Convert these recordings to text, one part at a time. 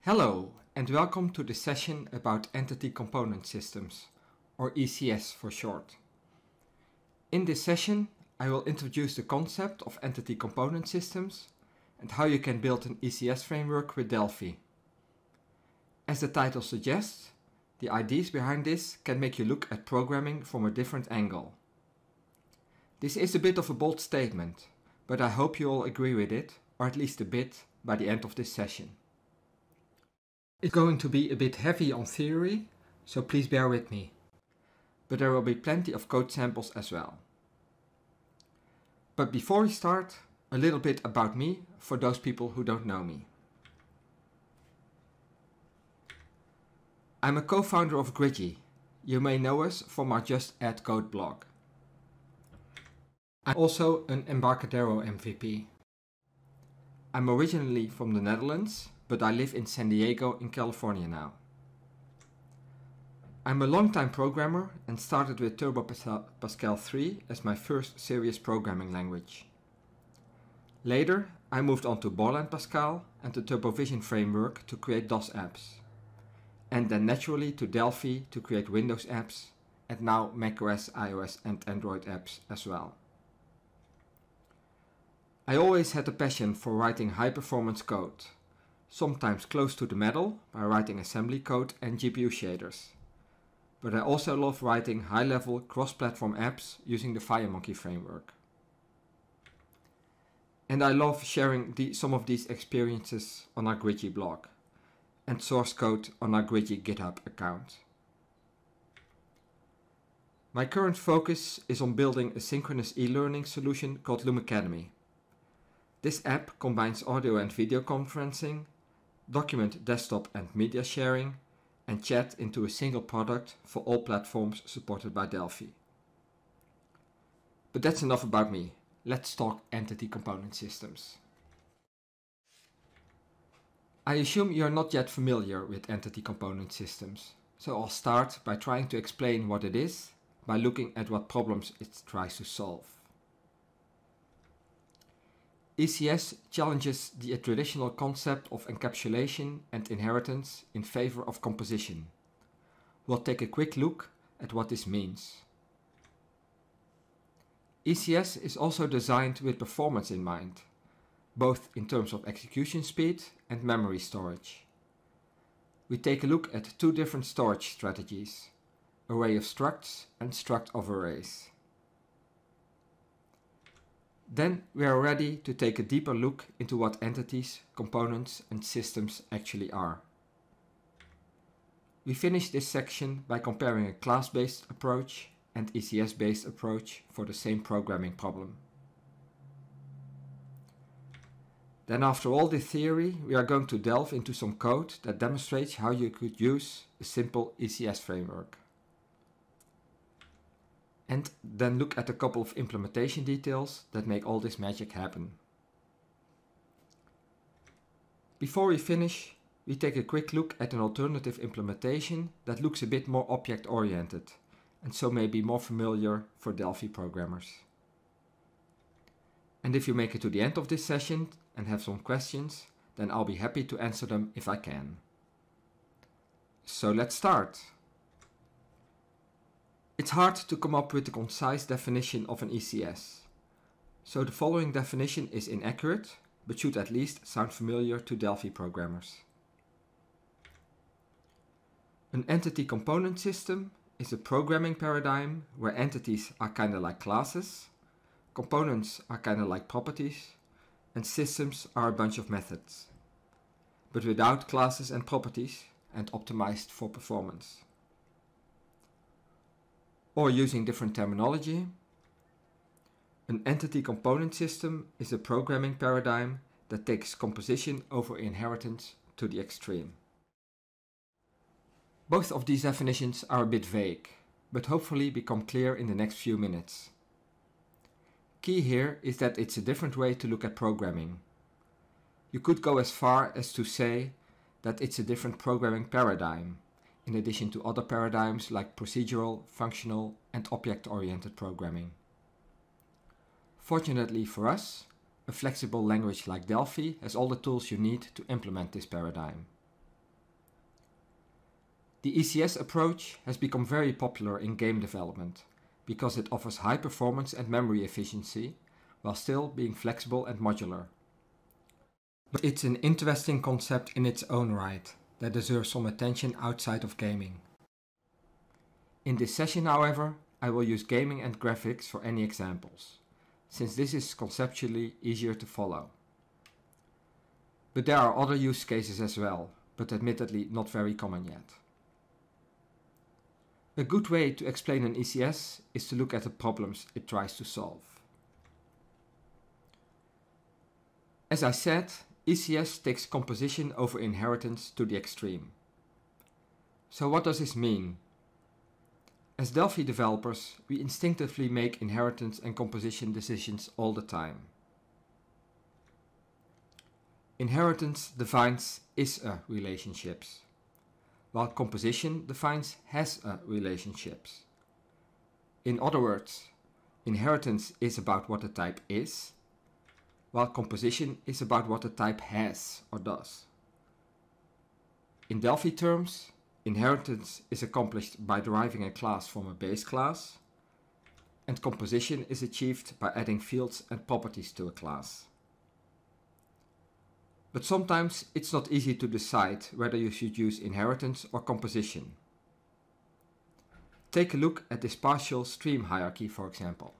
Hello and welcome to the session about Entity Component Systems, or ECS for short. In this session, I will introduce the concept of Entity Component Systems and how you can build an ECS framework with Delphi. As the title suggests, the ideas behind this can make you look at programming from a different angle. This is a bit of a bold statement, but I hope you all agree with it, or at least a bit, by the end of this session. It's going to be a bit heavy on theory, so please bear with me. But there will be plenty of code samples as well. But before we start, a little bit about me for those people who don't know me. I'm a co-founder of Gridgy. You may know us from our Just Add Code blog. I'm also an Embarcadero MVP. I'm originally from the Netherlands, but I live in San Diego in California now. I'm a long-time programmer and started with Turbo Pascal 3 as my first serious programming language. Later, I moved on to Borland Pascal and the TurboVision framework to create DOS apps. And then naturally to Delphi to create Windows apps, and now macOS, iOS and Android apps as well. I always had a passion for writing high-performance code, sometimes close to the metal by writing assembly code and GPU shaders. But I also love writing high-level cross-platform apps using the FireMonkey framework. And I love sharing some of these experiences on our Gridgy blog and source code on our Gridgy GitHub account. My current focus is on building a synchronous e-learning solution called Loom Academy. This app combines audio and video conferencing, document desktop and media sharing, and chat into a single product for all platforms supported by Delphi. But that's enough about me. Let's talk Entity Component Systems. I assume you're not yet familiar with Entity Component Systems, so I'll start by trying to explain what it is by looking at what problems it tries to solve. ECS challenges the traditional concept of encapsulation and inheritance in favor of composition. We'll take a quick look at what this means. ECS is also designed with performance in mind, both in terms of execution speed and memory storage. We take a look at two different storage strategies, array of structs and struct of arrays. Then we are ready to take a deeper look into what entities, components and systems actually are. We finish this section by comparing a class-based approach and ECS-based approach for the same programming problem. Then after all the theory, we are going to delve into some code that demonstrates how you could use a simple ECS framework. And then look at a couple of implementation details that make all this magic happen. Before we finish, we take a quick look at an alternative implementation that looks a bit more object-oriented and so may be more familiar for Delphi programmers. And if you make it to the end of this session and have some questions, then I'll be happy to answer them if I can. So let's start. It's hard to come up with a concise definition of an ECS. So the following definition is inaccurate, but should at least sound familiar to Delphi programmers. An entity component system is a programming paradigm where entities are kinda like classes, components are kinda like properties, and systems are a bunch of methods, but without classes and properties and optimized for performance. Or using different terminology, an entity component system is a programming paradigm that takes composition over inheritance to the extreme. Both of these definitions are a bit vague, but hopefully become clear in the next few minutes. Key here is that it's a different way to look at programming. You could go as far as to say that it's a different programming paradigm, in addition to other paradigms like procedural, functional and object-oriented programming. Fortunately for us, a flexible language like Delphi has all the tools you need to implement this paradigm. The ECS approach has become very popular in game development because it offers high performance and memory efficiency while still being flexible and modular. But it's an interesting concept in its own right that deserves some attention outside of gaming. In this session, however, I will use gaming and graphics for any examples, since this is conceptually easier to follow. But there are other use cases as well, but admittedly not very common yet. A good way to explain an ECS is to look at the problems it tries to solve. As I said, ECS takes composition over inheritance to the extreme. So what does this mean? As Delphi developers, we instinctively make inheritance and composition decisions all the time. Inheritance defines is-a relationships, while composition defines has-a relationships. In other words, inheritance is about what the type is, while composition is about what the type has or does. In Delphi terms, inheritance is accomplished by deriving a class from a base class, and composition is achieved by adding fields and properties to a class. But sometimes it's not easy to decide whether you should use inheritance or composition. Take a look at this partial stream hierarchy, for example.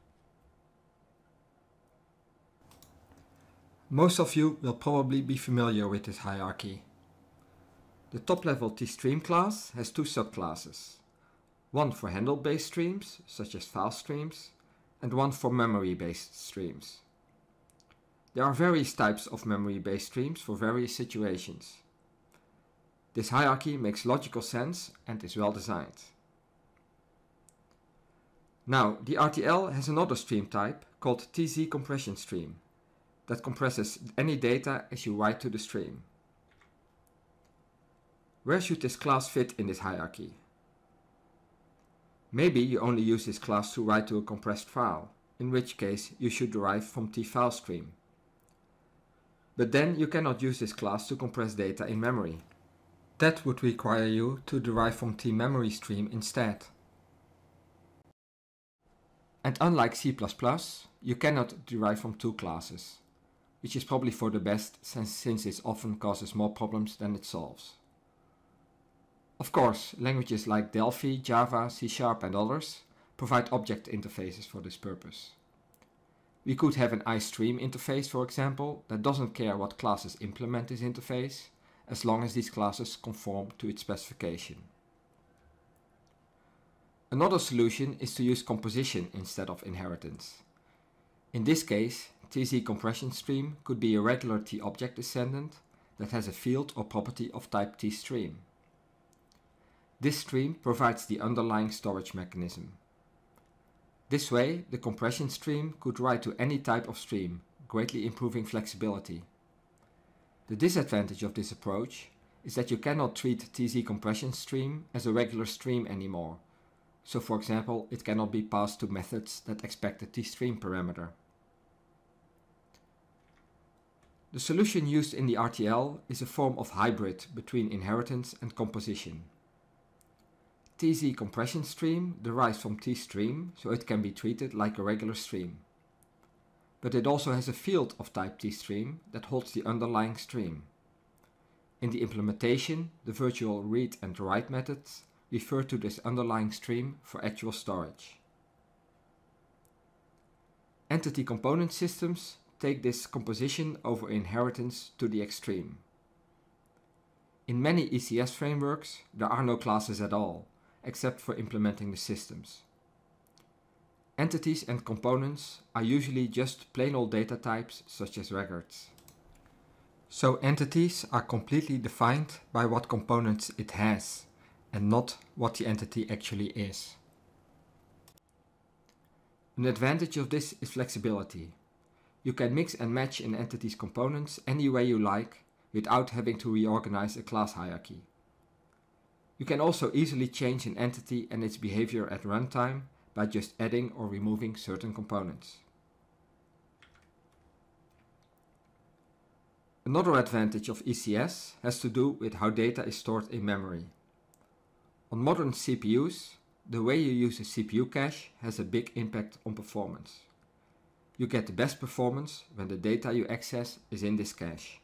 Most of you will probably be familiar with this hierarchy. The top-level tstream class has two subclasses, one for handle-based streams, such as file streams, and one for memory-based streams. There are various types of memory-based streams for various situations. This hierarchy makes logical sense and is well designed. Now, the RTL has another stream type called TZ compression stream that compresses any data as you write to the stream. Where should this class fit in this hierarchy? Maybe you only use this class to write to a compressed file, in which case you should derive from tFileStream. But then you cannot use this class to compress data in memory. That would require you to derive from tMemoryStream instead. And unlike C++, you cannot derive from two classes, which is probably for the best since it often causes more problems than it solves. Of course, languages like Delphi, Java, C# and others provide object interfaces for this purpose. We could have an iStream interface, for example, that doesn't care what classes implement this interface, as long as these classes conform to its specification. Another solution is to use composition instead of inheritance. In this case, TZ compression stream could be a regular T-object descendant that has a field or property of type TStream. This stream provides the underlying storage mechanism. This way, the compression stream could write to any type of stream, greatly improving flexibility. The disadvantage of this approach is that you cannot treat TZ compression stream as a regular stream anymore. So for example, it cannot be passed to methods that expect a tstream parameter. The solution used in the RTL is a form of hybrid between inheritance and composition. TZ compression stream derives from tstream, so it can be treated like a regular stream. But it also has a field of type tstream that holds the underlying stream. In the implementation, the virtual read and write methods refer to this underlying stream for actual storage. Entity component systems take this composition over inheritance to the extreme. In many ECS frameworks, there are no classes at all, except for implementing the systems. Entities and components are usually just plain old data types such as records. So entities are completely defined by what components it has, and not what the entity actually is. An advantage of this is flexibility. You can mix and match an entity's components any way you like without having to reorganize a class hierarchy. You can also easily change an entity and its behavior at runtime by just adding or removing certain components. Another advantage of ECS has to do with how data is stored in memory. On modern CPUs, the way you use a CPU cache has a big impact on performance. You get the best performance when the data you access is in this cache.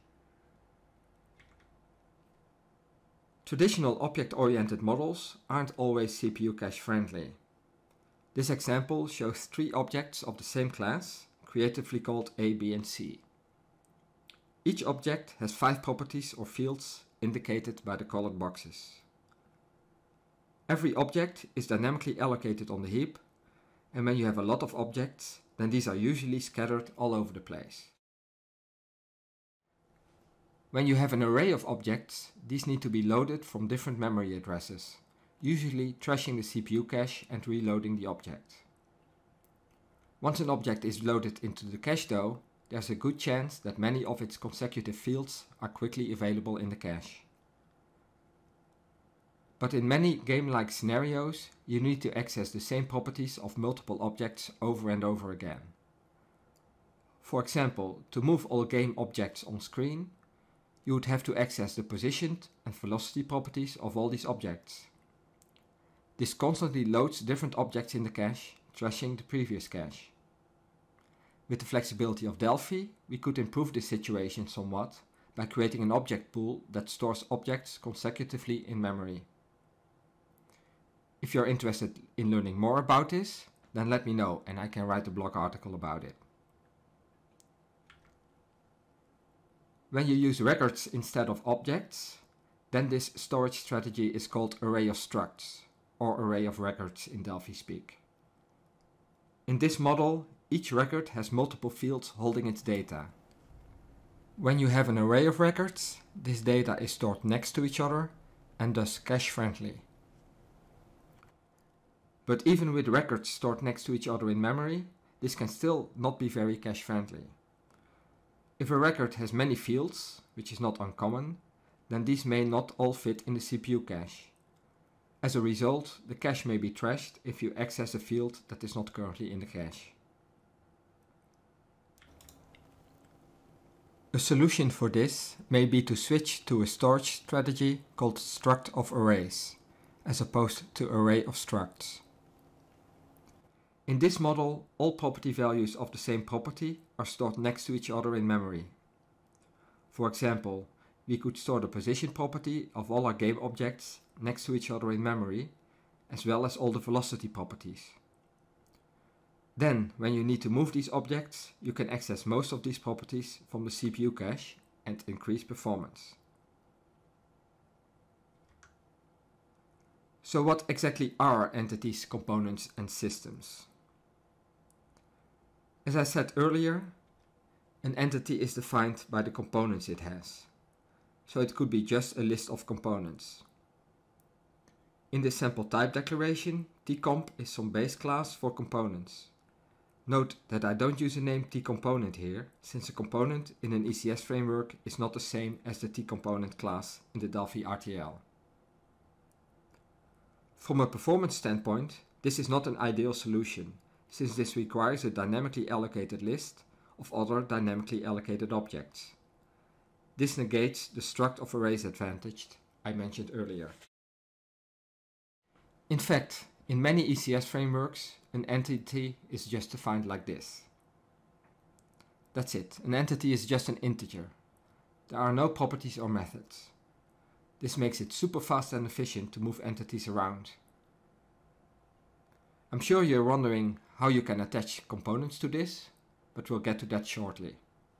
Traditional object-oriented models aren't always CPU cache friendly. This example shows 3 objects of the same class, creatively called A, B and C. Each object has 5 properties or fields indicated by the colored boxes. Every object is dynamically allocated on the heap, and when you have a lot of objects, then these are usually scattered all over the place. When you have an array of objects, these need to be loaded from different memory addresses, usually trashing the CPU cache and reloading the object. Once an object is loaded into the cache though, there's a good chance that many of its consecutive fields are quickly available in the cache. But in many game-like scenarios, you need to access the same properties of multiple objects over and over again. For example, to move all game objects on screen, you would have to access the position and velocity properties of all these objects. This constantly loads different objects in the cache, trashing the previous cache. With the flexibility of Delphi, we could improve this situation somewhat by creating an object pool that stores objects consecutively in memory. If you're interested in learning more about this, then let me know and I can write a blog article about it. When you use records instead of objects, then this storage strategy is called array of structs, or array of records in Delphi speak. In this model, each record has multiple fields holding its data. When you have an array of records, this data is stored next to each other and thus cache friendly. But even with records stored next to each other in memory, this can still not be very cache friendly. If a record has many fields, which is not uncommon, then these may not all fit in the CPU cache. As a result, the cache may be trashed if you access a field that is not currently in the cache. A solution for this may be to switch to a storage strategy called struct of arrays, as opposed to array of structs. In this model, all property values of the same property are stored next to each other in memory. For example, we could store the position property of all our game objects next to each other in memory, as well as all the velocity properties. Then, when you need to move these objects, you can access most of these properties from the CPU cache and increase performance. So what exactly are entities, components and systems? As I said earlier, an entity is defined by the components it has. So it could be just a list of components. In this sample type declaration, tcomp is some base class for components. Note that I don't use the name tcomponent here, since a component in an ECS framework is not the same as the tcomponent class in the Delphi RTL. From a performance standpoint, this is not an ideal solution, since this requires a dynamically allocated list of other dynamically allocated objects. This negates the struct of arrays advantage I mentioned earlier. In fact, in many ECS frameworks, an entity is just defined like this. That's it, an entity is just an integer. There are no properties or methods. This makes it super fast and efficient to move entities around. I'm sure you're wondering how you can attach components to this, but we'll get to that shortly.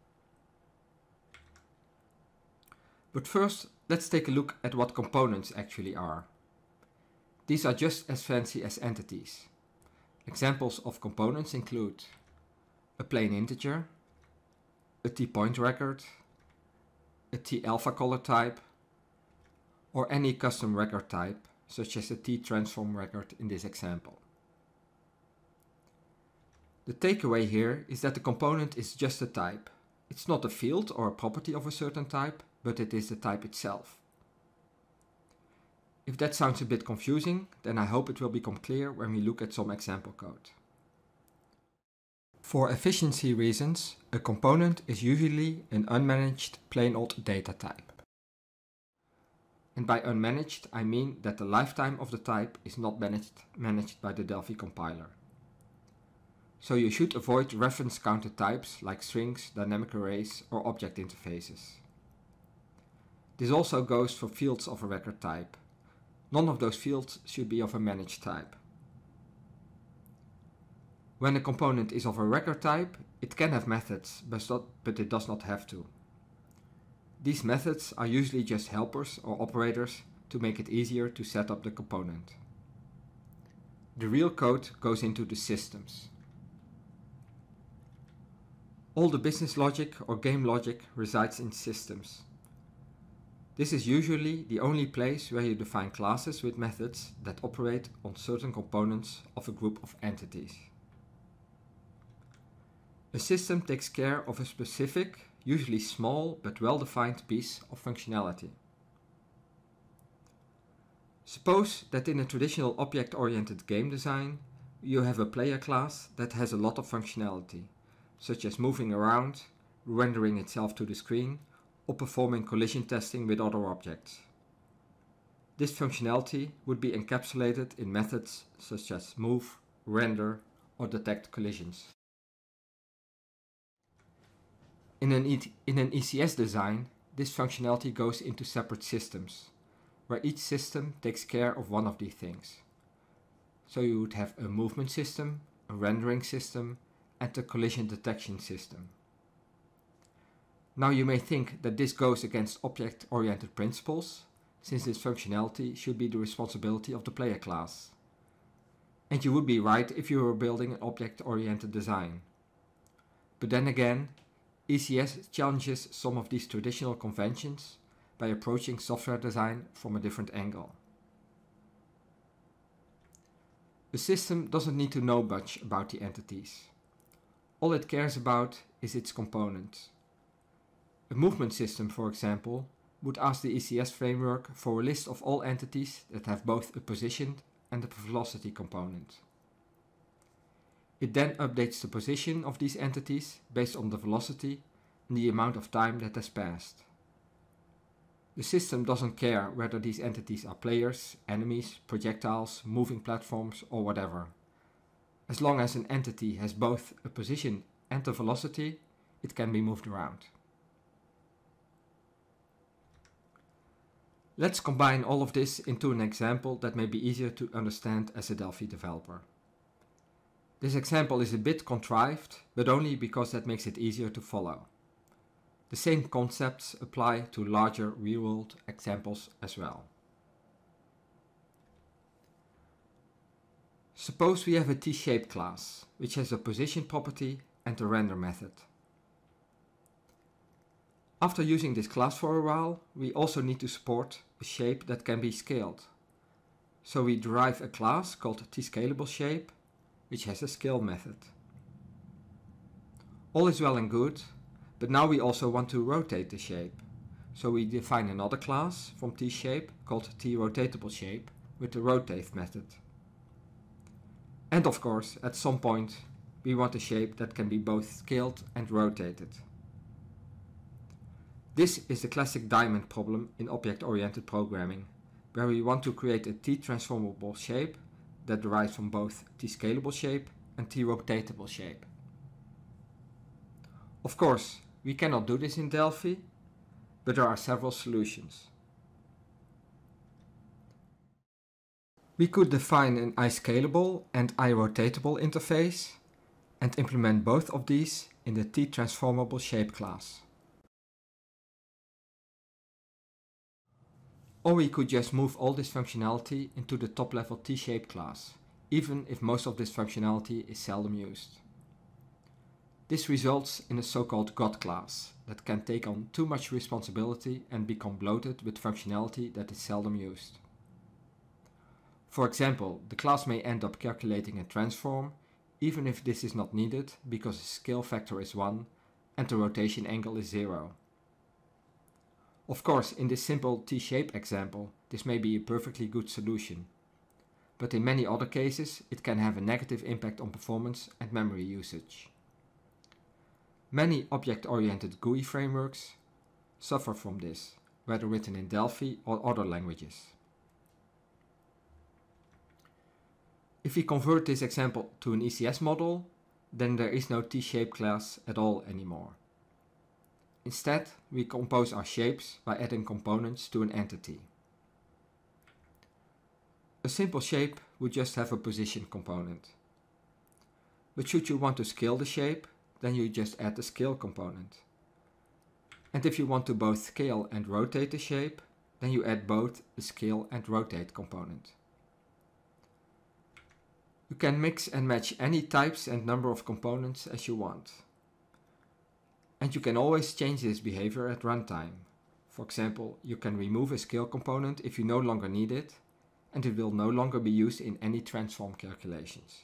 But first, let's take a look at what components actually are. These are just as fancy as entities. Examples of components include a plain integer, a t-point record, a t-alpha color type, or any custom record type, such as a t-transform record in this example. The takeaway here is that the component is just a type. It's not a field or a property of a certain type, but it is the type itself. If that sounds a bit confusing, then I hope it will become clear when we look at some example code. For efficiency reasons, a component is usually an unmanaged plain old data type. and by unmanaged I mean that the lifetime of the type is not managed by the Delphi compiler. So you should avoid reference counted types like strings, dynamic arrays or object interfaces. This also goes for fields of a record type. None of those fields should be of a managed type. When a component is of a record type, it can have methods, but it does not have to. These methods are usually just helpers or operators to make it easier to set up the component. The real code goes into the systems. All the business logic or game logic resides in systems. This is usually the only place where you define classes with methods that operate on certain components of a group of entities. A system takes care of a specific, usually small but well-defined piece of functionality. Suppose that in a traditional object-oriented game design, you have a player class that has a lot of functionality, such as moving around, rendering itself to the screen, or performing collision testing with other objects. This functionality would be encapsulated in methods such as move, render, or detect collisions. In an ECS design, this functionality goes into separate systems, where each system takes care of one of these things. So you would have a movement system, a rendering system, and a collision detection system. Now you may think that this goes against object-oriented principles, since this functionality should be the responsibility of the player class. And you would be right if you were building an object-oriented design. But then again, ECS challenges some of these traditional conventions by approaching software design from a different angle. The system doesn't need to know much about the entities. All it cares about is its components. A movement system, for example, would ask the ECS framework for a list of all entities that have both a position and a velocity component. It then updates the position of these entities based on the velocity and the amount of time that has passed. The system doesn't care whether these entities are players, enemies, projectiles, moving platforms or whatever. As long as an entity has both a position and a velocity, it can be moved around. Let's combine all of this into an example that may be easier to understand as a Delphi developer. This example is a bit contrived, but only because that makes it easier to follow. The same concepts apply to larger real-world examples as well. Suppose we have a T-shape class, which has a position property and a render method. After using this class for a while, we also need to support a shape that can be scaled. So we derive a class called tscalableShape, which has a scale method. All is well and good, but now we also want to rotate the shape. So we define another class from T-shape called tRotatableShape with the rotate method. And of course, at some point, we want a shape that can be both scaled and rotated. This is the classic diamond problem in object-oriented programming, where we want to create a T-transformable shape that derives from both tscalableShape and tRotatableShape. Of course, we cannot do this in Delphi, but there are several solutions. We could define an iScalable and iRotatable interface and implement both of these in the tTransformableShape class. Or we could just move all this functionality into the top-level T-shape class, even if most of this functionality is seldom used. This results in a so-called God class that can take on too much responsibility and become bloated with functionality that is seldom used. For example, the class may end up calculating a transform, even if this is not needed because the scale factor is 1 and the rotation angle is 0. Of course, in this simple T-shape example, this may be a perfectly good solution. But in many other cases, it can have a negative impact on performance and memory usage. Many object-oriented GUI frameworks suffer from this, whether written in Delphi or other languages. If we convert this example to an ECS model, then there is no T-shape class at all anymore. Instead, we compose our shapes by adding components to an entity. A simple shape would just have a position component. But should you want to scale the shape, then you just add the scale component. And if you want to both scale and rotate the shape, then you add both the scale and rotate component. You can mix and match any types and number of components as you want. And you can always change this behavior at runtime. For example, you can remove a scale component if you no longer need it, and it will no longer be used in any transform calculations.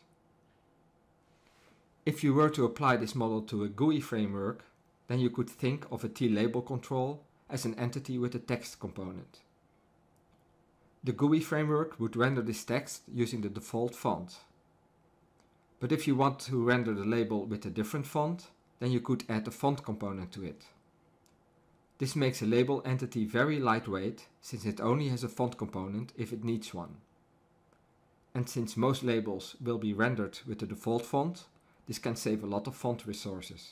If you were to apply this model to a GUI framework, then you could think of a T-label control as an entity with a text component. The GUI framework would render this text using the default font. But if you want to render the label with a different font, then you could add a font component to it. This makes a label entity very lightweight, since it only has a font component if it needs one. And since most labels will be rendered with the default font, this can save a lot of font resources.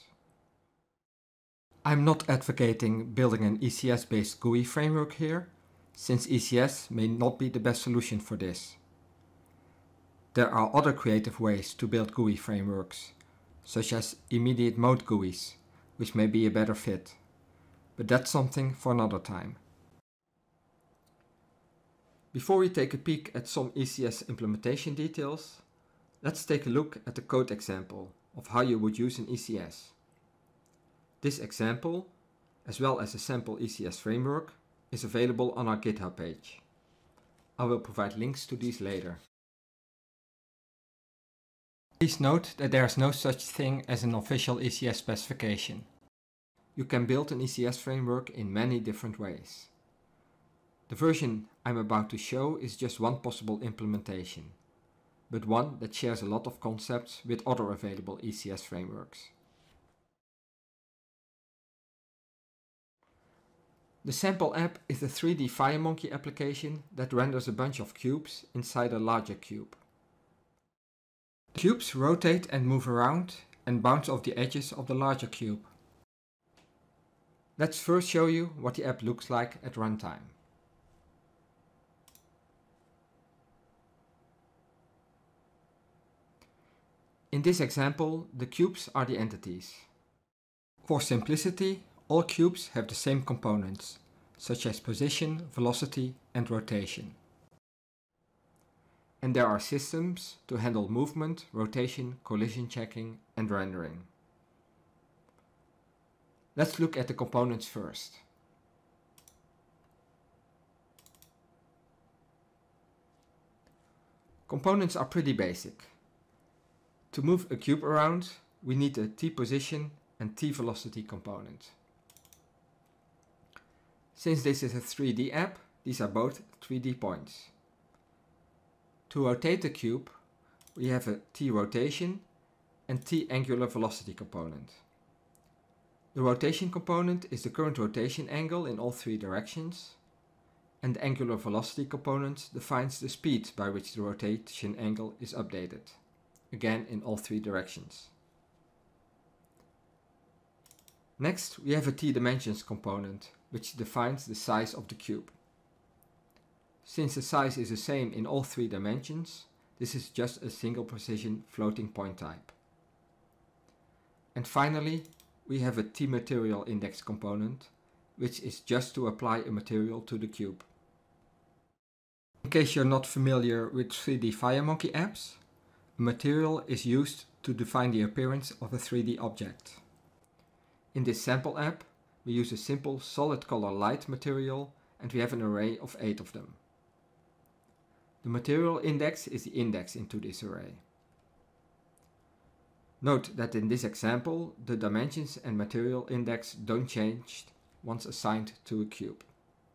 I'm not advocating building an ECS-based GUI framework here, since ECS may not be the best solution for this. There are other creative ways to build GUI frameworks, such as immediate mode GUIs, which may be a better fit. But that's something for another time. Before we take a peek at some ECS implementation details, let's take a look at the code example of how you would use an ECS. This example, as well as a sample ECS framework, is available on our GitHub page. I will provide links to these later. Please note that there is no such thing as an official ECS specification. You can build an ECS framework in many different ways. The version I'm about to show is just one possible implementation, but one that shares a lot of concepts with other available ECS frameworks. The sample app is a 3D FireMonkey application that renders a bunch of cubes inside a larger cube. The cubes rotate and move around and bounce off the edges of the larger cube. Let's first show you what the app looks like at runtime. In this example, the cubes are the entities. For simplicity, all cubes have the same components, such as position, velocity, and rotation. And there are systems to handle movement, rotation, collision checking, and rendering. Let's look at the components first. Components are pretty basic. To move a cube around, we need a t-position and t-velocity component. Since this is a 3D app, these are both 3D points. To rotate the cube, we have a t-rotation and t-angular velocity component. The rotation component is the current rotation angle in all three directions, and the angular velocity component defines the speed by which the rotation angle is updated, again in all three directions. Next, we have a t-dimensions component, which defines the size of the cube. Since the size is the same in all three dimensions, this is just a single precision floating point type. And finally, we have a t-material index component, which is just to apply a material to the cube. In case you're not familiar with 3D FireMonkey apps, a material is used to define the appearance of a 3D object. In this sample app, we use a simple solid color light material, and we have an array of 8 of them. The material index is the index into this array. Note that in this example, the dimensions and material index don't change once assigned to a cube.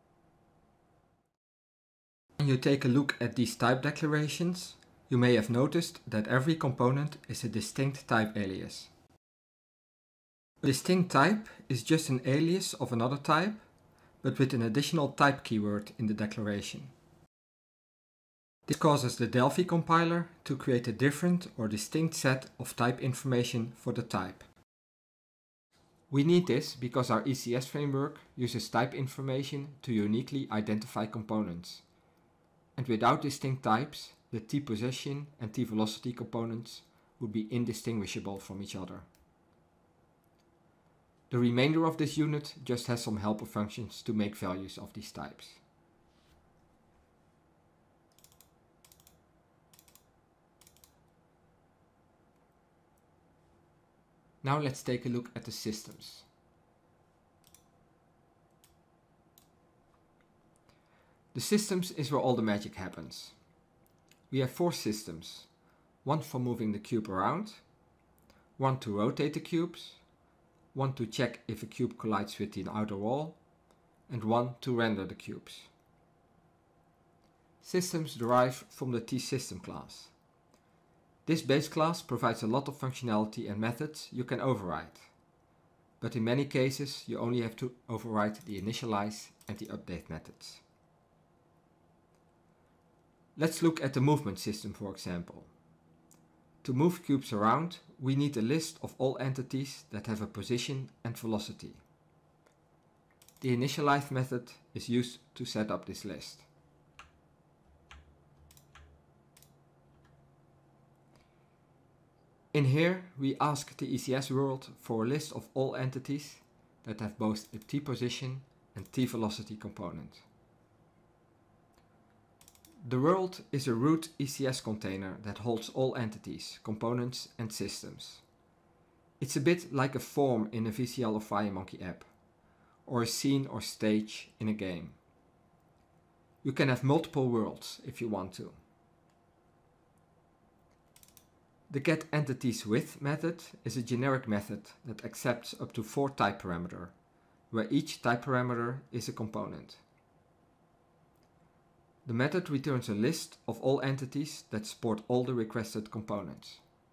When you take a look at these type declarations, you may have noticed that every component is a distinct type alias. A distinct type is just an alias of another type, but with an additional type keyword in the declaration. This causes the Delphi compiler to create a different or distinct set of type information for the type. We need this because our ECS framework uses type information to uniquely identify components. And without distinct types, the t-position and t-velocity components would be indistinguishable from each other. The remainder of this unit just has some helper functions to make values of these types. Now let's take a look at the systems. The systems is where all the magic happens. We have 4 systems, one for moving the cube around, one to rotate the cubes, one to check if a cube collides with the outer wall, and one to render the cubes. Systems derive from the t-system class. This base class provides a lot of functionality and methods you can override, but in many cases you only have to override the initialize and the update methods. Let's look at the movement system, for example. To move cubes around, we need a list of all entities that have a position and velocity. The initialize method is used to set up this list. In here, we ask the ECS world for a list of all entities that have both a t-position and t-velocity component. The world is a root ECS container that holds all entities, components and systems. It's a bit like a form in a VCL or FireMonkey app, or a scene or stage in a game. You can have multiple worlds if you want to. The getEntitiesWith method is a generic method that accepts up to 4 type parameters, where each type parameter is a component. The method returns a list of all entities that support all the requested components.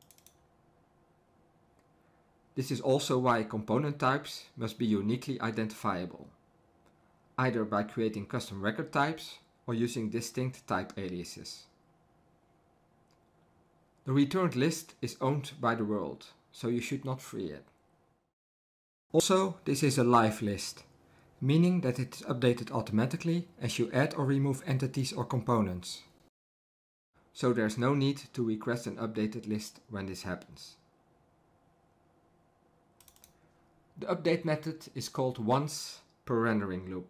This is also why component types must be uniquely identifiable, either by creating custom record types or using distinct type aliases. The returned list is owned by the world, so you should not free it. Also, this is a live list, meaning that it is updated automatically as you add or remove entities or components. So there's no need to request an updated list when this happens. The update method is called once per rendering loop.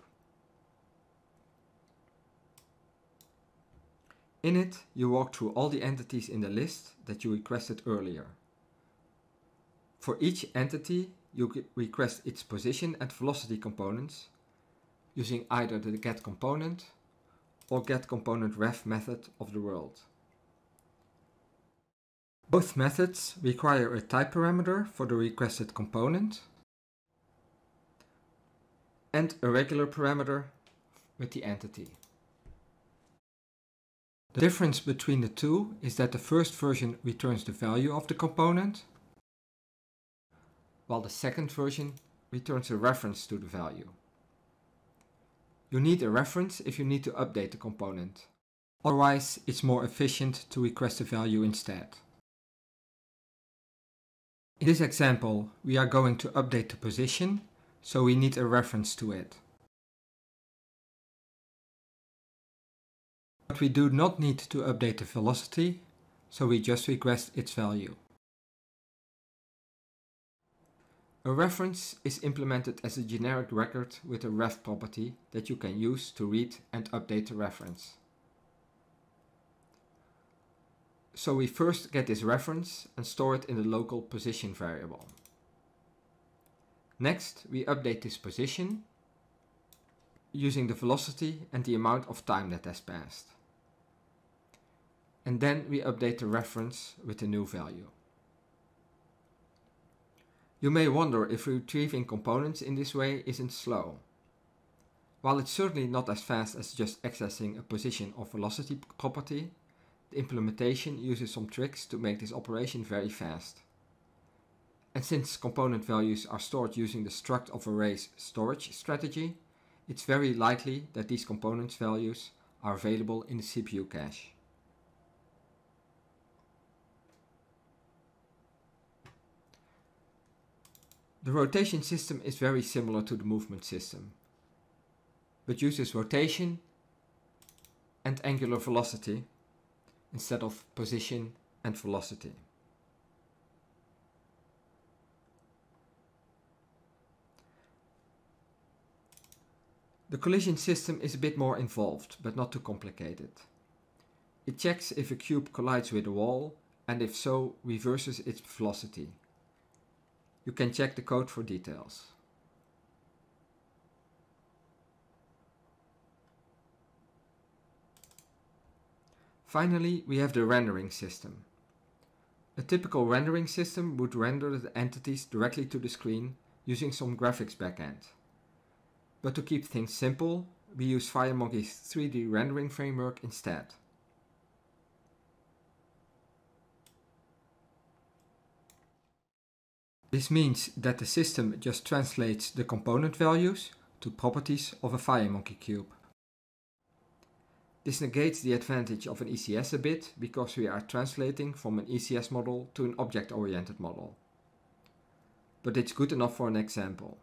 In it, you walk through all the entities in the list that you requested earlier. For each entity, you request its position and velocity components using either the getComponent or getComponentRef method of the world. Both methods require a type parameter for the requested component and a regular parameter with the entity. The difference between the two is that the first version returns the value of the component, while the second version returns a reference to the value. You need a reference if you need to update the component, otherwise it's more efficient to request a value instead. In this example, we are going to update the position, so we need a reference to it. But we do not need to update the velocity, so we just request its value. A reference is implemented as a generic record with a ref property that you can use to read and update the reference. So we first get this reference and store it in the local position variable. Next, we update this position using the velocity and the amount of time that has passed. And then we update the reference with the new value. You may wonder if retrieving components in this way isn't slow. While it's certainly not as fast as just accessing a position or velocity property, the implementation uses some tricks to make this operation very fast. And since component values are stored using the struct of arrays storage strategy, it's very likely that these components values are available in the CPU cache. The rotation system is very similar to the movement system, but uses rotation and angular velocity instead of position and velocity. The collision system is a bit more involved, but not too complicated. It checks if a cube collides with a wall, and if so, reverses its velocity. You can check the code for details. Finally, we have the rendering system. A typical rendering system would render the entities directly to the screen using some graphics backend. But to keep things simple, we use FireMonkey's 3D rendering framework instead. This means that the system just translates the component values to properties of a FireMonkey cube. This negates the advantage of an ECS a bit, because we are translating from an ECS model to an object-oriented model. But it's good enough for an example.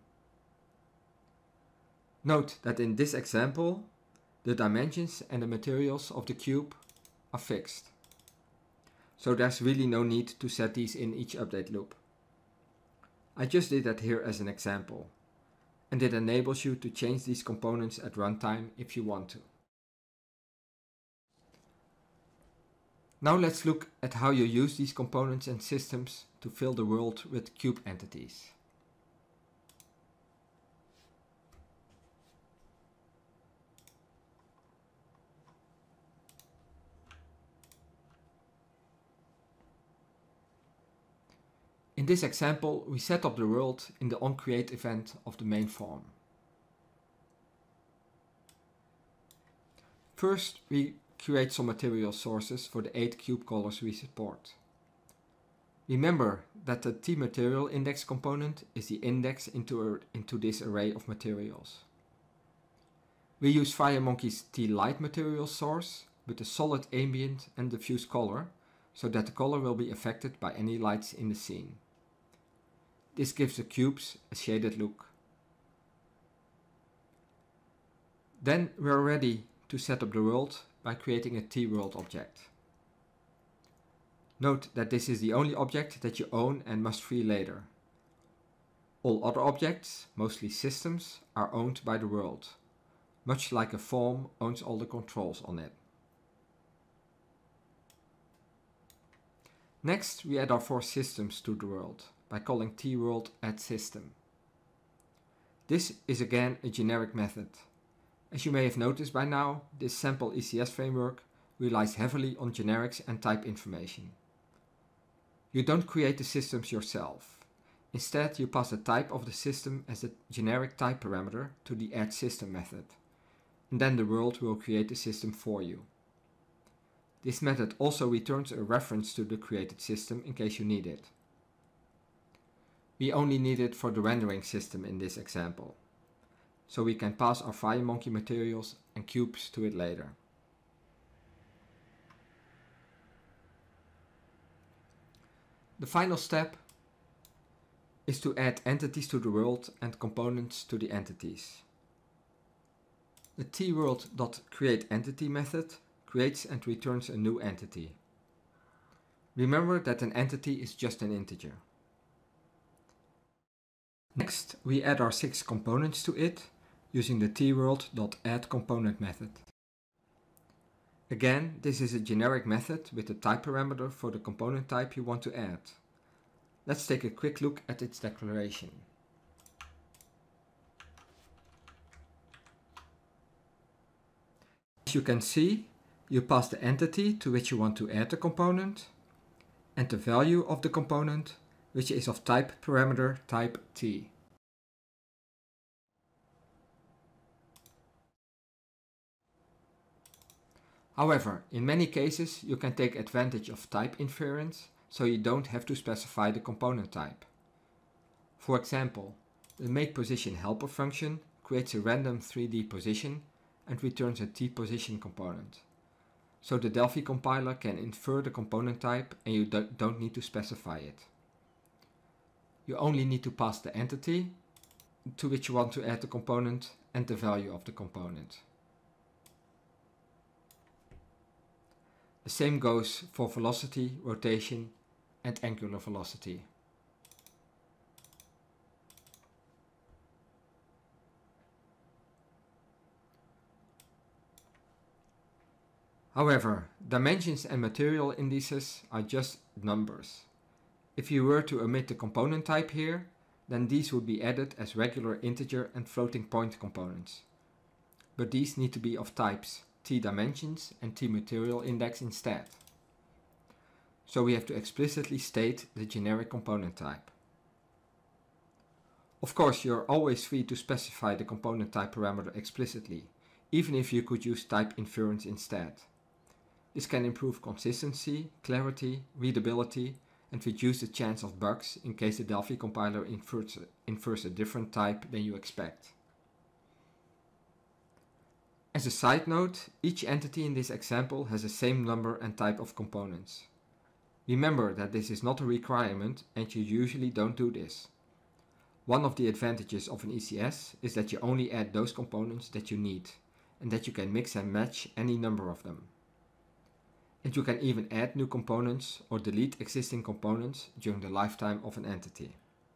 Note that in this example, the dimensions and the materials of the cube are fixed. So there's really no need to set these in each update loop. I just did that here as an example, and it enables you to change these components at runtime if you want to. Now let's look at how you use these components and systems to fill the world with cube entities. In this example, we set up the world in the onCreate event of the main form. First, we create some material sources for the 8 cube colors we support. Remember that the T-material index component is the index into this array of materials. We use FireMonkey's T-light material source with a solid ambient and diffuse color, so that the color will be affected by any lights in the scene. This gives the cubes a shaded look. Then we are ready to set up the world by creating a T-world object. Note that this is the only object that you own and must free later. All other objects, mostly systems, are owned by the world, much like a form owns all the controls on it. Next, we add our 4 systems to the world by calling tworld addSystem. This is again a generic method. As you may have noticed by now, this sample ECS framework relies heavily on generics and type information. You don't create the systems yourself. Instead, you pass the type of the system as a generic type parameter to the addSystem method, and then the world will create the system for you. This method also returns a reference to the created system in case you need it. We only need it for the rendering system in this example, so we can pass our FireMonkey materials and cubes to it later. The final step is to add entities to the world and components to the entities. The tworld.createEntity method creates and returns a new entity. Remember that an entity is just an integer. Next, we add our 6 components to it using the tworld.addComponent method. Again, this is a generic method with a type parameter for the component type you want to add. Let's take a quick look at its declaration. As you can see, you pass the entity to which you want to add the component and the value of the component, which is of type parameter type T. However, in many cases you can take advantage of type inference, so you don't have to specify the component type. For example, the makePositionHelper function creates a random 3D position and returns a t-position component. So the Delphi compiler can infer the component type and you don't need to specify it. You only need to pass the entity to which you want to add the component and the value of the component. The same goes for velocity, rotation and angular velocity. However, dimensions and material indices are just numbers. If you were to omit the component type here, then these would be added as regular integer and floating point components. But these need to be of types t-dimensions and t-material index instead. So we have to explicitly state the generic component type. Of course, you're always free to specify the component type parameter explicitly, even if you could use type inference instead. This can improve consistency, clarity, readability, and reduce the chance of bugs in case the Delphi compiler infers a different type than you expect. As a side note, each entity in this example has the same number and type of components. Remember that this is not a requirement and you usually don't do this. One of the advantages of an ECS is that you only add those components that you need, and that you can mix and match any number of them. And you can even add new components or delete existing components during the lifetime of an entity.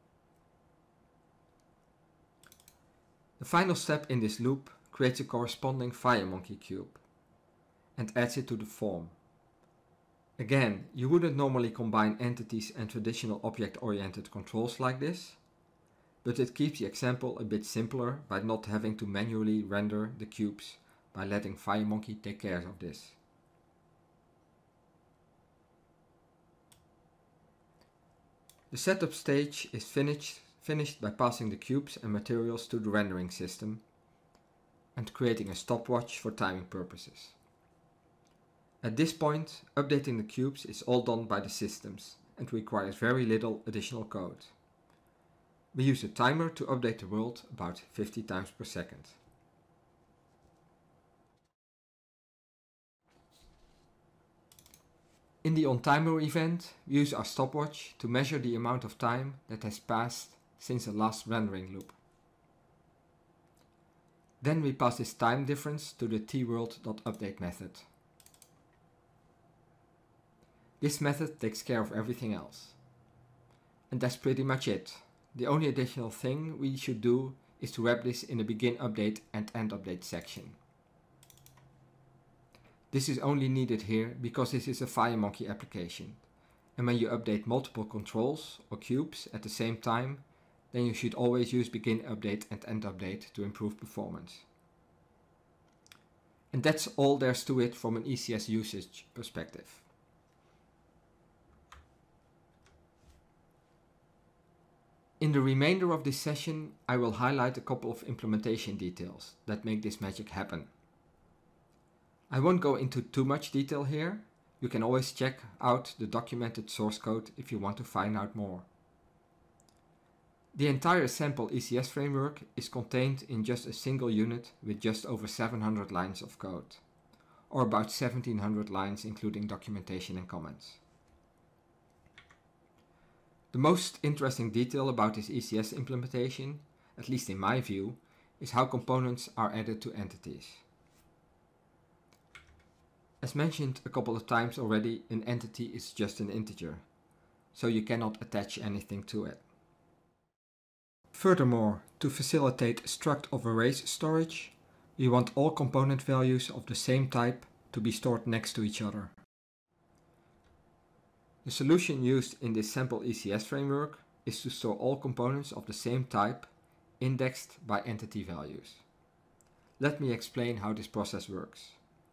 The final step in this loop creates a corresponding FireMonkey cube and adds it to the form. Again, you wouldn't normally combine entities and traditional object-oriented controls like this, but it keeps the example a bit simpler by not having to manually render the cubes by letting FireMonkey take care of this. The setup stage is finished by passing the cubes and materials to the rendering system and creating a stopwatch for timing purposes. At this point, updating the cubes is all done by the systems and requires very little additional code. We use a timer to update the world about 50 times per second. In the onTimer event, we use our stopwatch to measure the amount of time that has passed since the last rendering loop. Then we pass this time difference to the tworld.update method. This method takes care of everything else. And that's pretty much it. The only additional thing we should do is to wrap this in the begin update and end update section. This is only needed here because this is a FireMonkey application, and when you update multiple controls or cubes at the same time, then you should always use begin update and end update to improve performance. And that's all there's to it from an ECS usage perspective. In the remainder of this session, I will highlight a couple of implementation details that make this magic happen. I won't go into too much detail here. You can always check out the documented source code if you want to find out more. The entire sample ECS framework is contained in just a single unit with just over 700 lines of code, or about 1700 lines including documentation and comments. The most interesting detail about this ECS implementation, at least in my view, is how components are added to entities. As mentioned a couple of times already, an entity is just an integer, so you cannot attach anything to it. Furthermore, to facilitate struct of arrays storage, we want all component values of the same type to be stored next to each other. The solution used in this sample ECS framework is to store all components of the same type indexed by entity values. Let me explain how this process works.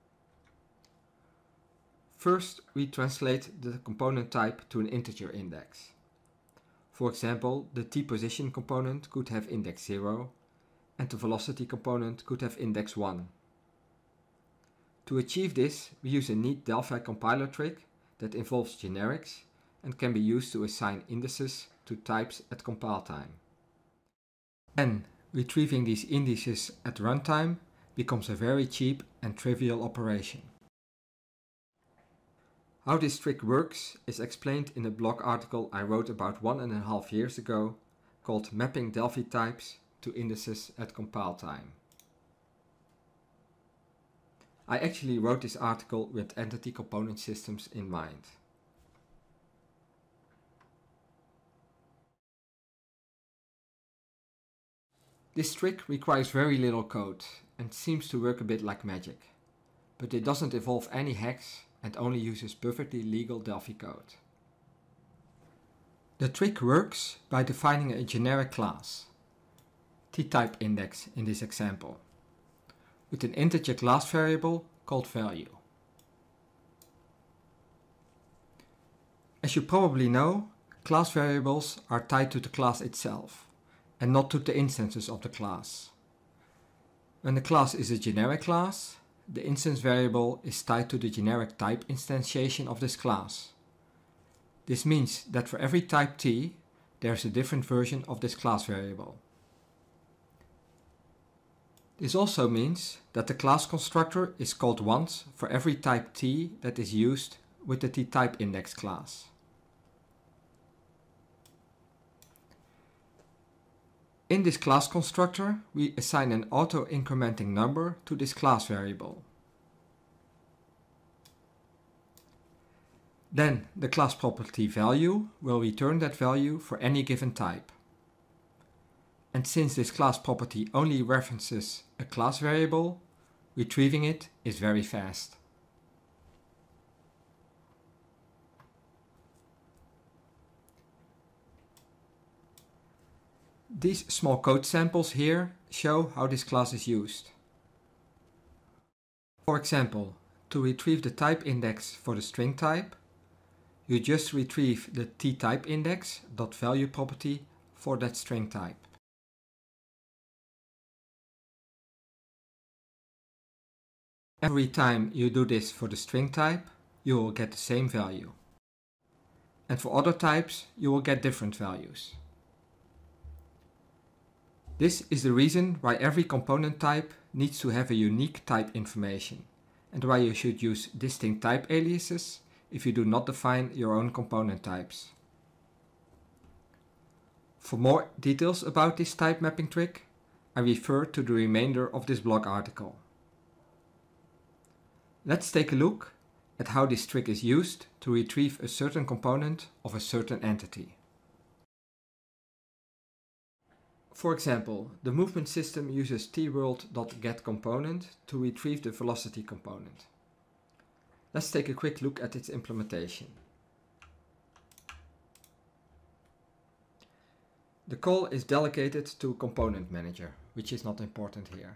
First, we translate the component type to an integer index. For example, the t-position component could have index 0 and the velocity component could have index 1. To achieve this, we use a neat Delphi compiler trick that involves generics and can be used to assign indices to types at compile time. Then, retrieving these indices at runtime becomes a very cheap and trivial operation. How this trick works is explained in a blog article I wrote about 1.5 years ago called Mapping Delphi Types to Indices at Compile Time. I actually wrote this article with entity component systems in mind. This trick requires very little code and seems to work a bit like magic, but it doesn't involve any hacks and only uses perfectly legal Delphi code. The trick works by defining a generic class, ttype index in this example, with an integer class variable called value. As you probably know, class variables are tied to the class itself and not to the instances of the class. When the class is a generic class, the instance variable is tied to the generic type instantiation of this class. This means that for every type t, there is a different version of this class variable. This also means that the class constructor is called once for every type t that is used with the ttype index class. In this class constructor, we assign an auto-incrementing number to this class variable. Then the class property value will return that value for any given type. And since this class property only references a class variable, retrieving it is very fast. These small code samples here show how this class is used. For example, to retrieve the type index for the string type, you just retrieve the ttype index.value property for that string type. Every time you do this for the string type, you will get the same value. And for other types, you will get different values. This is the reason why every component type needs to have a unique type information, and why you should use distinct type aliases if you do not define your own component types. For more details about this type mapping trick, I refer to the remainder of this blog article. Let's take a look at how this trick is used to retrieve a certain component of a certain entity. For example, the movement system uses tworld.getComponent to retrieve the velocity component. Let's take a quick look at its implementation. The call is delegated to Component Manager, which is not important here.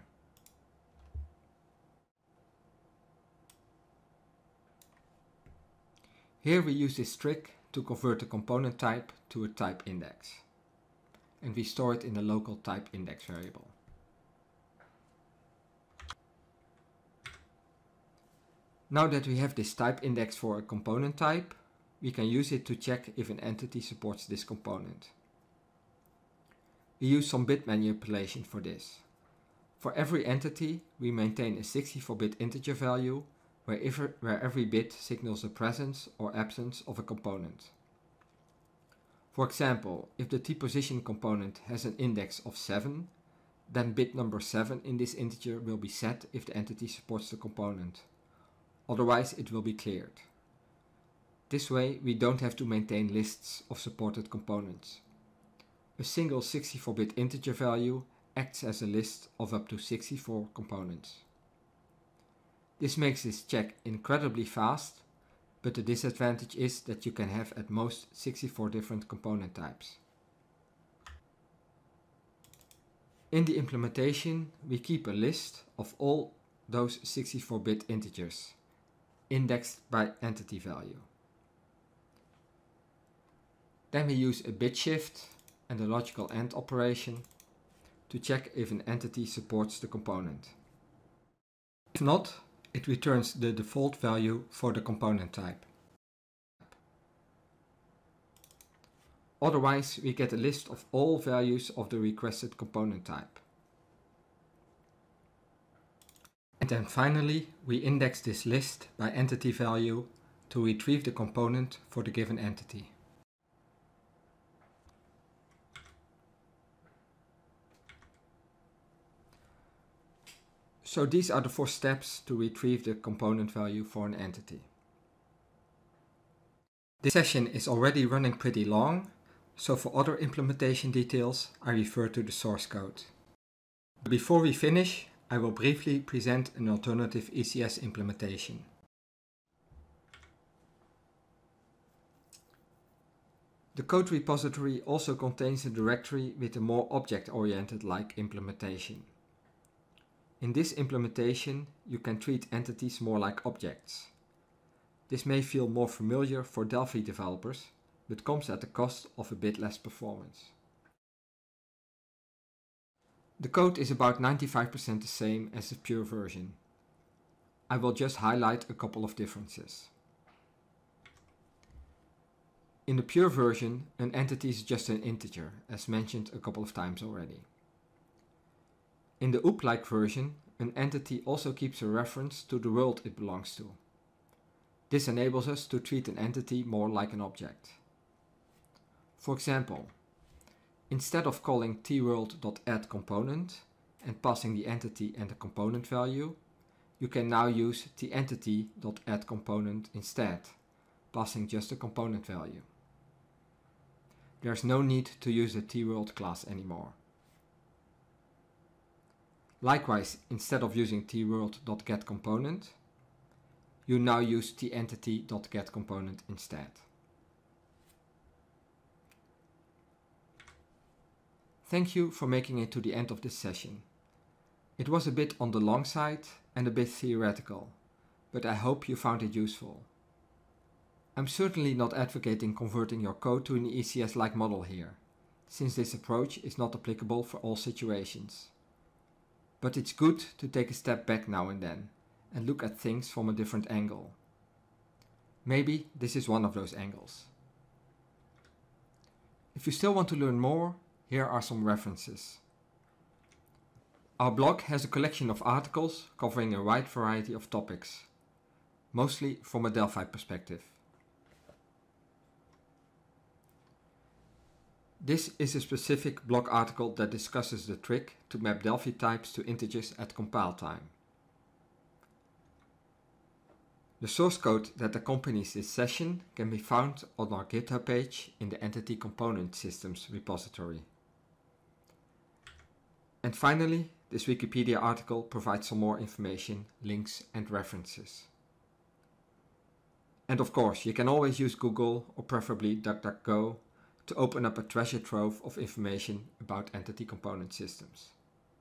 Here we use this trick to convert the component type to a type index, and we store it in the local type index variable. Now that we have this type index for a component type, we can use it to check if an entity supports this component. We use some bit manipulation for this. For every entity, we maintain a 64-bit integer value where every bit signals the presence or absence of a component. For example, if the tPosition component has an index of 7, then bit number 7 in this integer will be set if the entity supports the component. Otherwise it will be cleared. This way we don't have to maintain lists of supported components. A single 64-bit integer value acts as a list of up to 64 components. This makes this check incredibly fast, but the disadvantage is that you can have at most 64 different component types. In the implementation, we keep a list of all those 64-bit integers, indexed by entity value. Then we use a bit shift and a logical AND operation to check if an entity supports the component. If not, it returns the default value for the component type. Otherwise, we get a list of all values of the requested component type. And then finally, we index this list by entity value to retrieve the component for the given entity. So these are the 4 steps to retrieve the component value for an entity. This session is already running pretty long, so for other implementation details I refer to the source code. Before we finish, I will briefly present an alternative ECS implementation. The code repository also contains a directory with a more object-oriented like implementation. In this implementation, you can treat entities more like objects. This may feel more familiar for Delphi developers, but comes at the cost of a bit less performance. The code is about 95% the same as the pure version. I will just highlight a couple of differences. In the pure version, an entity is just an integer, as mentioned a couple of times already. In the OOP-like version, an entity also keeps a reference to the world it belongs to. This enables us to treat an entity more like an object. For example, instead of calling tworld.addComponent and passing the entity and the component value, you can now use tEntity.addComponent instead, passing just the component value. There's no need to use the tworld class anymore. Likewise, instead of using tworld.getComponent, you now use tEntity.getComponent instead. Thank you for making it to the end of this session. It was a bit on the long side and a bit theoretical, but I hope you found it useful. I'm certainly not advocating converting your code to an ECS-like model here, since this approach is not applicable for all situations. But it's good to take a step back now and then and look at things from a different angle. Maybe this is one of those angles. If you still want to learn more, here are some references. Our blog has a collection of articles covering a wide variety of topics, mostly from a Delphi perspective. This is a specific blog article that discusses the trick to map Delphi types to integers at compile time. The source code that accompanies this session can be found on our GitHub page in the Entity Component Systems repository. And finally, this Wikipedia article provides some more information, links and references. And of course, you can always use Google or preferably DuckDuckGo to open up a treasure trove of information about entity component systems.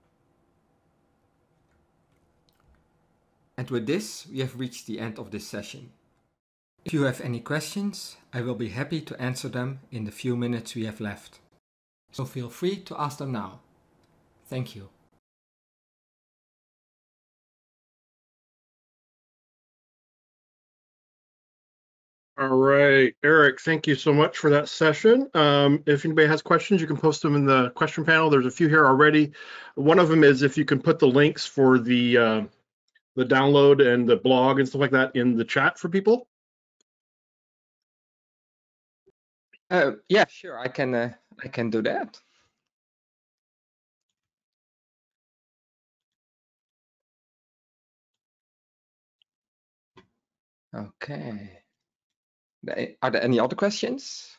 And with this, we have reached the end of this session. If you have any questions, I will be happy to answer them in the few minutes we have left. So feel free to ask them now. Thank you. All right, Eric, thank you so much for that session. If anybody has questions, you can post them in the question panel. There's a few here already. One of them is if you can put the links for the download and the blog and stuff like that in the chat for people. Yeah, sure, I can do that. Okay. Are there any other questions?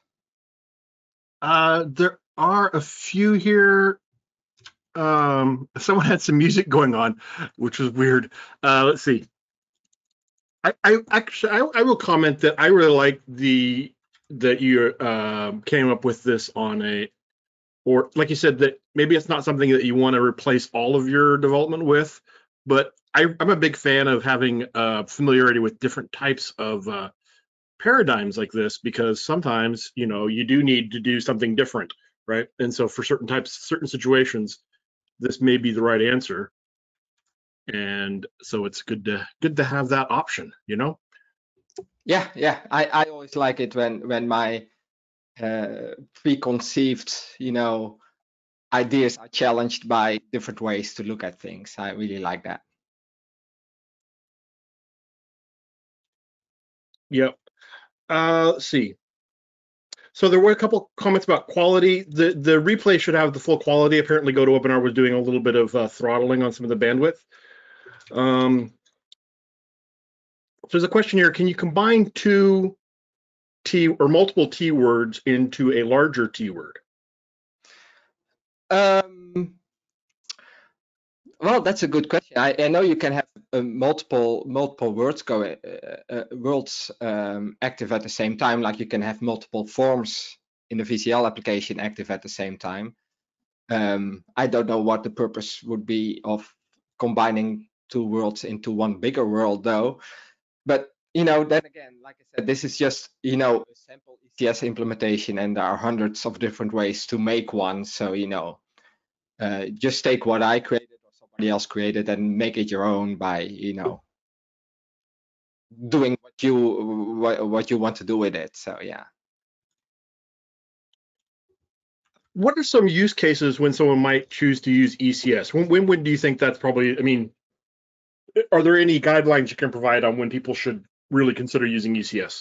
There are a few here. Someone had some music going on, which was weird. Let's see. I will comment that I really like that you came up with this on a, or like you said, that maybe it's not something that you want to replace all of your development with, but I'm a big fan of having familiarity with different types of paradigms like this, because sometimes, you know, you do need to do something different, right? And so for certain situations, this may be the right answer. And so it's good to have that option, you know? Yeah. I always like it when my preconceived, ideas are challenged by different ways to look at things. I really like that. Yep. Let's see. So there were a couple comments about quality. The replay should have the full quality. Apparently, GoToWebinar was doing a little bit of throttling on some of the bandwidth. So there's a question here: can you combine two T or multiple T words into a larger T word? Well, that's a good question. I know you can have multiple words worlds active at the same time. Like you can have multiple forms in the VCL application active at the same time. I don't know what the purpose would be of combining two worlds into one bigger world, though. But then again, like I said, this is just a sample ECS implementation, and there are hundreds of different ways to make one. So just take what I created or somebody else created and make it your own by doing what you want to do with it. So yeah. What are some use cases when someone might choose to use ECS? When do you think that's probably? I mean, are there any guidelines you can provide on when people should really consider using ECS?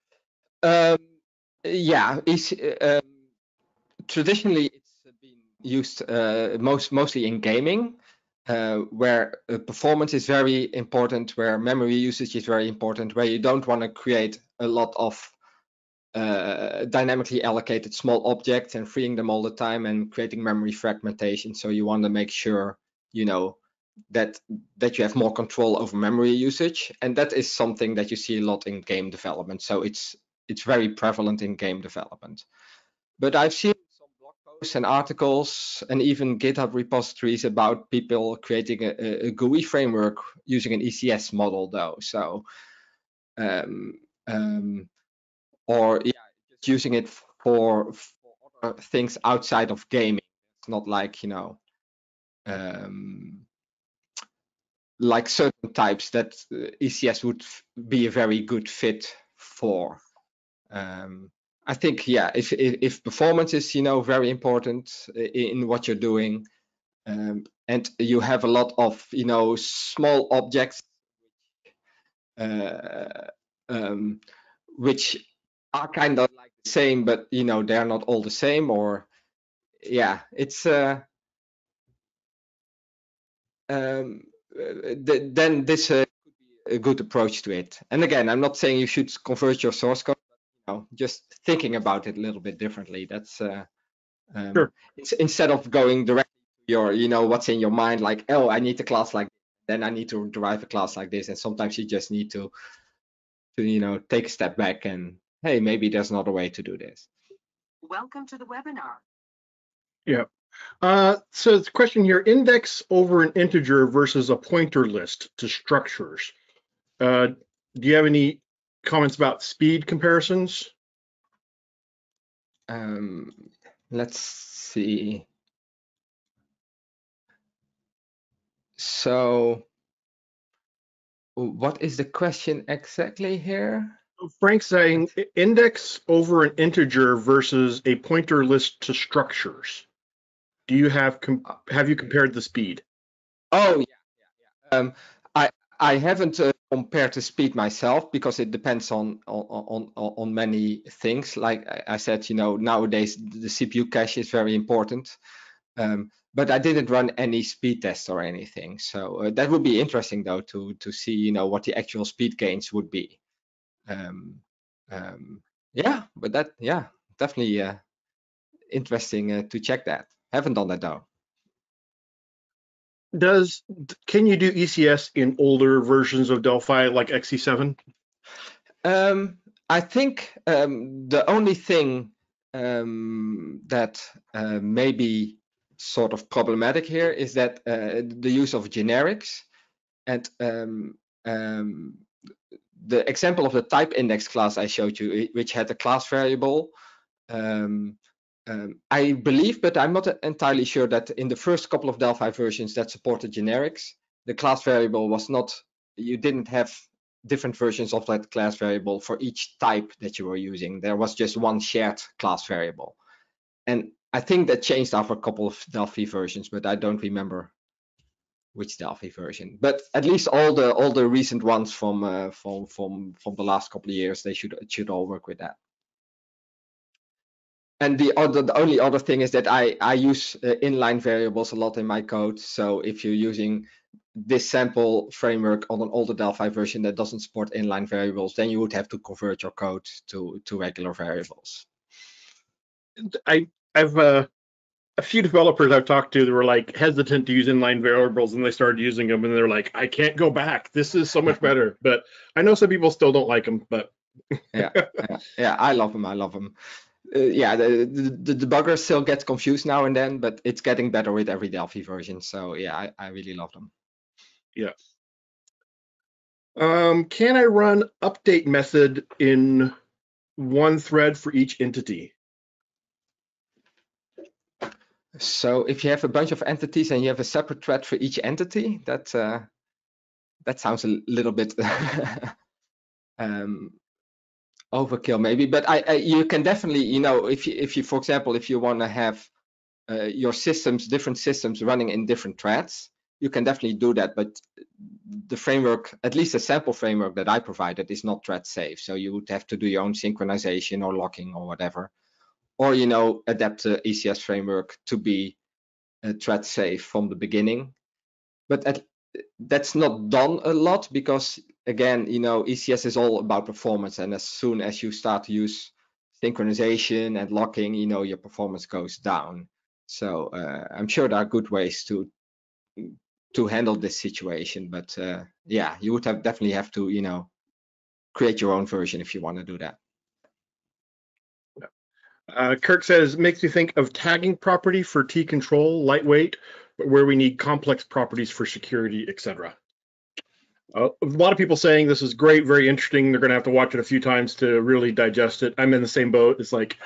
Yeah, traditionally it's been used mostly in gaming, where performance is very important, where memory usage is very important, where you don't want to create a lot of dynamically allocated small objects and freeing them all the time and creating memory fragmentation. So you want to make sure that you have more control over memory usage, and that is something that you see a lot in game development. So it's very prevalent in game development. But I've seen some blog posts and articles and even GitHub repositories about people creating a GUI framework using an ECS model, though. So or yeah, just using it for other things outside of gaming. It's not like like certain types that ECS would be a very good fit for. I think if performance is very important in what you're doing, and you have a lot of small objects which are kind of like the same, but they're not all the same, or it's then this could be a good approach to it. And again, I'm not saying you should convert your source code, but, just thinking about it a little bit differently. That's Sure. it's instead of going directly to your what's in your mind, like, oh, I need a class like this, then I need to derive a class like this, and sometimes you just need to take a step back and, hey, maybe there's another way to do this. Welcome to the webinar. Yeah. So the question here: index over an integer versus a pointer list to structures. Do you have any comments about speed comparisons? Let's see. So what is the question exactly here? Frank's saying index over an integer versus a pointer list to structures. Do you have you compared the speed? Oh yeah. I haven't compared the speed myself because it depends on many things. Like I said, nowadays the CPU cache is very important. But I didn't run any speed tests or anything. So that would be interesting though to see what the actual speed gains would be. Yeah, but definitely interesting to check that. Haven't done that though. Can you do ECS in older versions of Delphi like XE7? I think the only thing that may be sort of problematic here is that the use of generics, and the example of the type index class I showed you, which had a class variable, I believe, but I'm not entirely sure, that in the first couple of Delphi versions that supported generics, the class variable was not, you didn't have different versions of that class variable for each type that you were using. There was just one shared class variable. And I think that changed after a couple of Delphi versions, but I don't remember which Delphi version. But at least all the recent ones from the last couple of years, it should all work with that. And the only other thing is that I use inline variables a lot in my code. So if you're using this sample framework on an older Delphi version that doesn't support inline variables, then you would have to convert your code to regular variables. I've a few developers I've talked to that were like hesitant to use inline variables, and they started using them, and they're like, I can't go back. This is so much better. But I know some people still don't like them. But yeah, I love them. I love them. Yeah, the debugger still gets confused now and then, but it's getting better with every Delphi version. So yeah, I really love them. Yeah. Can I run update method in one thread for each entity? So if you have a bunch of entities and you have a separate thread for each entity, that sounds a little bit overkill maybe, but you can definitely, you know, if you for example, if you want to have your different systems running in different threads, you can definitely do that. But the framework, at least the sample framework that I provided, is not thread safe. So you would have to do your own synchronization or locking or whatever, or, you know, adapt the ECS framework to be thread safe from the beginning. But that's not done a lot because, again, you know, ECS is all about performance, and as soon as you start to use synchronization and locking, you know, your performance goes down. So I'm sure there are good ways to handle this situation, but yeah, you would definitely have to, you know, create your own version if you want to do that. Kirk says, makes me think of tagging property for T-control, lightweight, but where we need complex properties for security, etc. A lot of people saying this is great, very interesting. They're going to have to watch it a few times to really digest it. I'm in the same boat. It's like,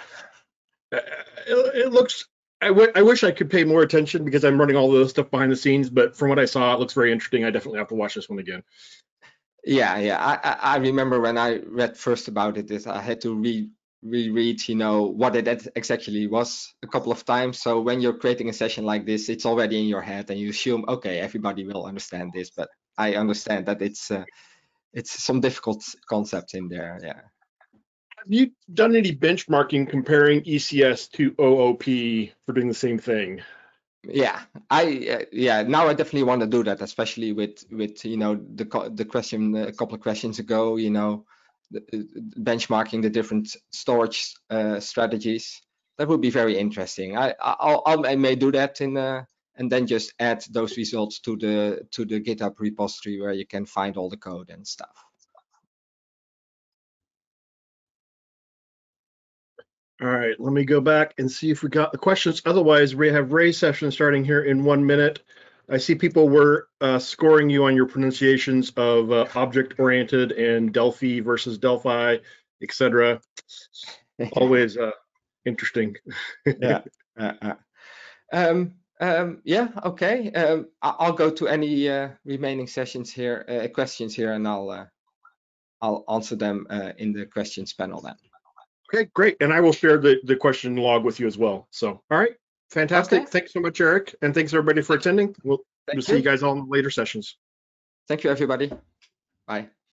it looks, I wish I could pay more attention because I'm running all the stuff behind the scenes, but from what I saw, it looks very interesting. I definitely have to watch this one again. Yeah. I remember when I read first about it, I had to reread, you know, what it exactly was a couple of times. So when you're creating a session like this, it's already in your head and you assume, okay, everybody will understand this, but I understand that it's some difficult concepts in there. Yeah. Have you done any benchmarking comparing ECS to OOP for doing the same thing? Yeah, now I definitely want to do that, especially with you know, the question a couple of questions ago, you know, benchmarking the different storage strategies. That would be very interesting. I may do that and then just add those results to the GitHub repository where you can find all the code and stuff. All right, let me go back and see if we got the questions. Otherwise, we have Ray's session starting here in 1 minute. I see people were scoring you on your pronunciations of object-oriented and Delphi versus Delphi, etc. Always interesting. Yeah. Yeah. Okay. I'll go to any remaining sessions here, questions here, and I'll answer them in the questions panel then. Okay, great. And I will share the question log with you as well. So, all right, fantastic. Okay. Thanks so much, Eric. And thanks everybody for attending. We'll see you guys all in later sessions. Thank you, everybody. Bye.